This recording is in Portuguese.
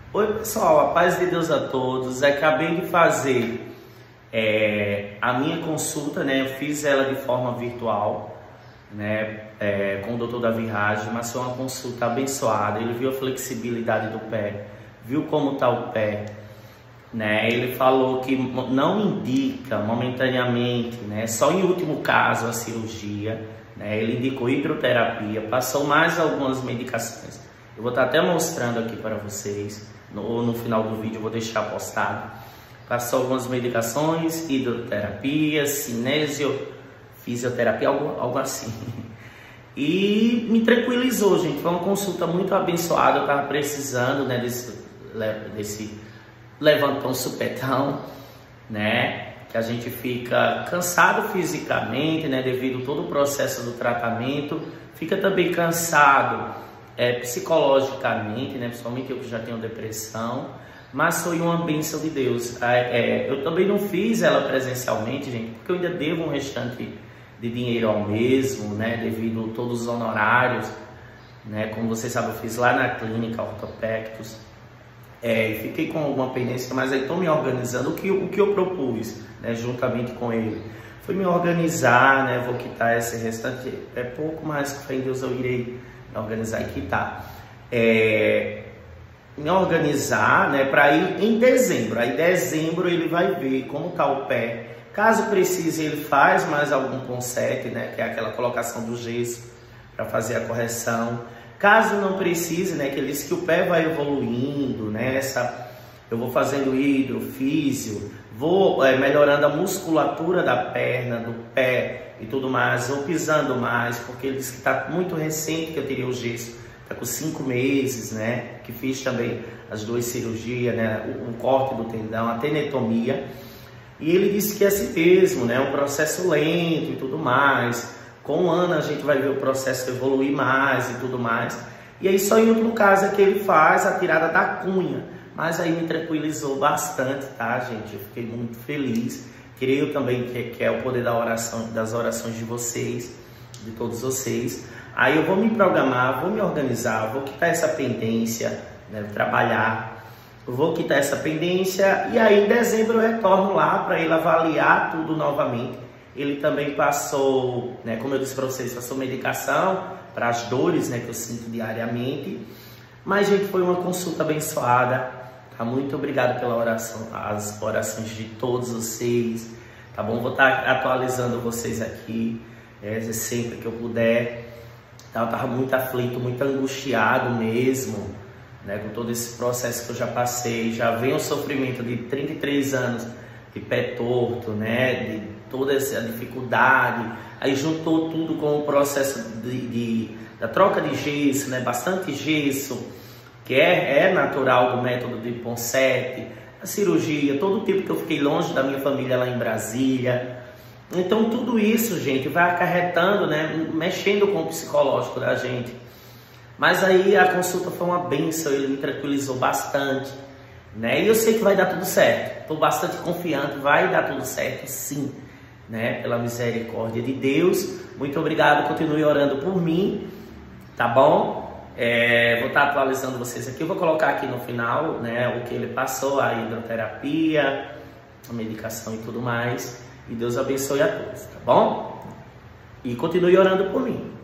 Oi pessoal, a paz de Deus a todos. Acabei de fazer a minha consulta, né? Eu fiz ela de forma virtual, né? Com o Dr. Davi Raj, mas foi uma consulta abençoada. Ele viu a flexibilidade do pé, viu como está o pé, né? Ele falou que não indica momentaneamente, né? Só em último caso a cirurgia, né? Ele indicou hidroterapia, passou mais algumas medicações. Eu vou estar até mostrando aqui para vocês, no final do vídeo eu vou deixar postado. Passou algumas medicações, hidroterapia, cinésio, fisioterapia, algo assim. E me tranquilizou, gente. Foi uma consulta muito abençoada. Eu estava precisando, né, desse levantão supetão, né? Que a gente fica cansado fisicamente, né, devido a todo o processo do tratamento. Fica também cansado psicologicamente, né? Principalmente eu que já tenho depressão. Mas foi uma bênção de Deus. Eu também não fiz ela presencialmente, gente, porque eu ainda devo um restante de dinheiro ao mesmo, né? Devido a todos os honorários, né? Como vocês sabem, eu fiz lá na clínica Ortopectus. Fiquei com alguma pendência, mas aí estou me organizando. O que eu propus, né, juntamente com ele, foi me organizar, né? Vou quitar esse restante, pouco, mas com fé em Deus eu irei me organizar e quitar. Me organizar, né, para ir em dezembro. Aí em dezembro ele vai ver como está o pé. Caso precise, ele faz mais algum consete, né, que é aquela colocação do gesso para fazer a correção. Caso não precise, né, que ele disse que o pé vai evoluindo, né, eu vou fazendo hidrofísio, vou melhorando a musculatura da perna, do pé e tudo mais, vou pisando mais, porque ele disse que está muito recente que eu tirei o gesso, está com 5 meses, né, que fiz também as 2 cirurgias, né, o corte do tendão, a tenotomia, e ele disse que é assim mesmo, né, um processo lento e tudo mais. Com um ano a gente vai ver o processo evoluir mais e tudo mais. E aí só em outro caso é que ele faz a tirada da cunha. Mas aí me tranquilizou bastante, tá, gente? Eu fiquei muito feliz. Creio também que é o poder da oração, das orações de vocês, de todos vocês. Aí eu vou me programar, vou me organizar, vou quitar essa pendência, né, trabalhar. Eu vou quitar essa pendência e aí em dezembro eu retorno lá para ele avaliar tudo novamente. Ele também passou, né, como eu disse para vocês, passou medicação para as dores, né, que eu sinto diariamente. Mas, gente, foi uma consulta abençoada. Tá? Muito obrigado pela oração, as orações de todos vocês. Tá bom? Vou estar atualizando vocês aqui, sempre que eu puder. Tá? Eu estava muito aflito, muito angustiado mesmo, né, com todo esse processo que eu já passei. Já vem o sofrimento de 33 anos de pé torto, né, de toda essa dificuldade, aí juntou tudo com o processo da troca de gesso, né, bastante gesso, que é natural do método de Ponseti, a cirurgia, todo o tempo que eu fiquei longe da minha família lá em Brasília. Então tudo isso, gente, vai acarretando, né, mexendo com o psicológico da gente. Mas aí a consulta foi uma bênção, ele me tranquilizou bastante, né, e eu sei que vai dar tudo certo, estou bastante confiante, vai dar tudo certo, sim, né, pela misericórdia de Deus. Muito obrigado, continue orando por mim, tá bom? Vou estar atualizando vocês aqui, eu vou colocar aqui no final, né, o que ele passou, a hidroterapia, a medicação e tudo mais, e Deus abençoe a todos, tá bom? E continue orando por mim.